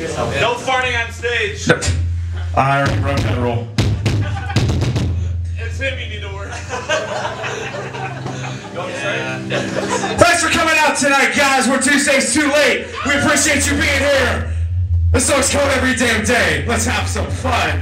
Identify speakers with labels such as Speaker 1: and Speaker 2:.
Speaker 1: No farting on stage.
Speaker 2: I already broke that rule.
Speaker 1: It's him you need to work.
Speaker 2: Thanks for coming out tonight, guys. We're Tuesdays Too Late. We appreciate you being here. This song's called Every Damn Day. Let's have some fun.